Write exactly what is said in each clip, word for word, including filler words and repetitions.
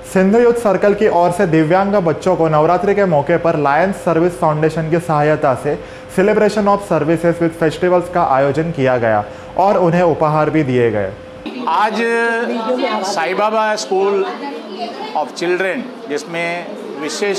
Sindhu youth circle की ओर से दिव्यांग बच्चों को नवरात्रि के मौके पर लायंस सर्विस फाउंडेशन की सहायता से celebration of services with festivals का आयोजन किया गया और उन्हें उपहार भी दिए गए। आज Sai Baba school of children, जिसमें विशेष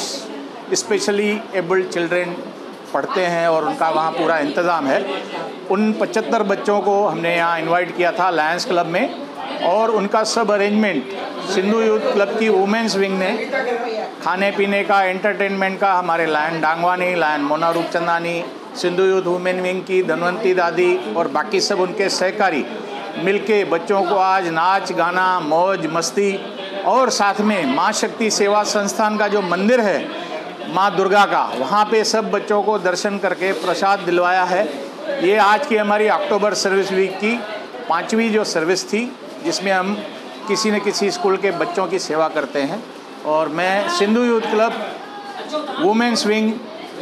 स्पेशली एबल्ड चिल्ड्रेन पढ़ते हैं और उनका वहाँ पूरा इंतज़ाम है, उन पचहत्तर बच्चों को हमने यहाँ इनवाइट किया था लायंस क्लब में, और उनका सब अरेंजमेंट सिंधु यूथ क्लब की वुमेंस विंग ने, खाने पीने का, एंटरटेनमेंट का हमारे lion Dangwani, lion Mona Roopchandani, Sindhu youth women wing की धनवंती दादी और बाकी सब उनके सहकारी मिलके बच्चों को आज नाच गाना, मौज मस्ती और साथ में माँ शक्ति सेवा संस्थान का जो मंदिर है माँ दुर्गा का, वहाँ पे सब बच्चों को दर्शन करके प्रसाद दिलवाया है। ये आज की हमारी अक्टूबर सर्विस वीक की पाँचवीं जो सर्विस थी, जिसमें हम किसी न किसी स्कूल के बच्चों की सेवा करते हैं। और मैं Sindhu youth club, women's wing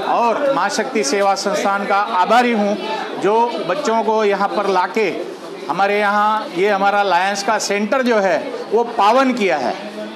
और माँ शक्ति सेवा संस्थान का आभारी हूँ, जो बच्चों को यहाँ पर लाके हमारे यहाँ ये हमारा लायंस का सेंटर जो है वो पावन किया है,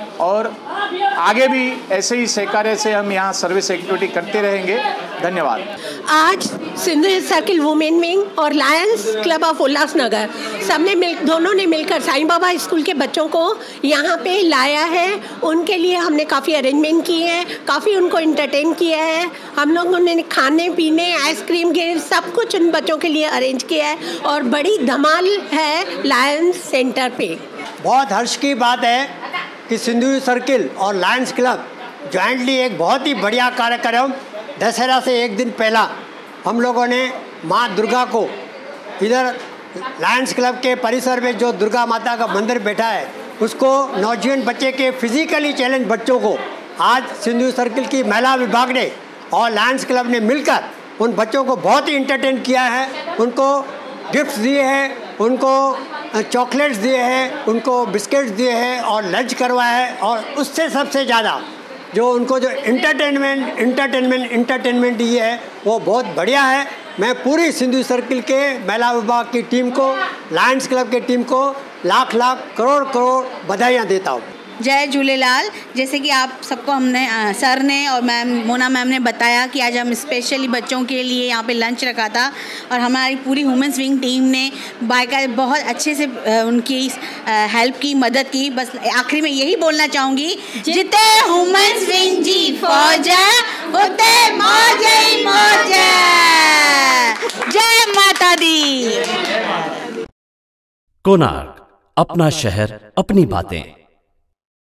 और आगे भी ऐसे ही सहकार्य से हम यहाँ सर्विस एक्टिविटी करते रहेंगे। धन्यवाद। आज Sindhu youth circle women wing और लायंस क्लब ऑफ उल्लासनगर सबने मिल दोनों ने मिलकर साईं बाबा स्कूल के बच्चों को यहाँ पे लाया है। उनके लिए हमने काफ़ी अरेंजमेंट किए हैं, काफ़ी उनको इंटरटेन किया है। हम लोगों ने खाने पीने, आइसक्रीम के सब कुछ उन बच्चों के लिए अरेंज किया है, और बड़ी धमाल है लायंस सेंटर पे। बहुत हर्ष की बात है कि सिंधु यूथ सर्किल और लायंस क्लब जॉइंटली एक बहुत ही बढ़िया कार्यक्रम, दशहरा से एक दिन पहला हम लोगों ने माँ दुर्गा को इधर लायंस क्लब के परिसर में जो दुर्गा माता का मंदिर बैठा है, उसको नौजवान बच्चे के फिजिकली चैलेंज बच्चों को आज सिंधु यूथ सर्किल की महिला विभाग ने और लायंस क्लब ने मिलकर उन बच्चों को बहुत ही इंटरटेन किया है। उनको गिफ्ट्स दिए हैं, उनको चॉकलेट्स दिए हैं, उनको बिस्किट्स दिए हैं और लंच करवाया है, और उससे सबसे ज़्यादा जो उनको जो इंटरटेनमेंट इंटरटेनमेंट इंटरटेनमेंट ये है वो बहुत बढ़िया है। मैं पूरी सिंधु सर्किल के महिला विभाग की टीम को, लायंस क्लब के टीम को लाख लाख करोड़ करोड़ बधाइयाँ देता हूँ। जय झूलेलाल। जैसे कि आप सबको हमने आ, सर ने और मैम मोना मैम ने बताया कि आज हम स्पेशली बच्चों के लिए यहाँ पे लंच रखा था, और हमारी पूरी वुमेन्स विंग टीम ने बाकायदा बहुत अच्छे से आ, उनकी हेल्प की, मदद की। बस आखिरी में यही बोलना चाहूँगी, जिते वुमेन्स विंग जी फौज उते मौज ही मौज। जय माता दी। कोणार्क, अपना शहर, अपनी बातें।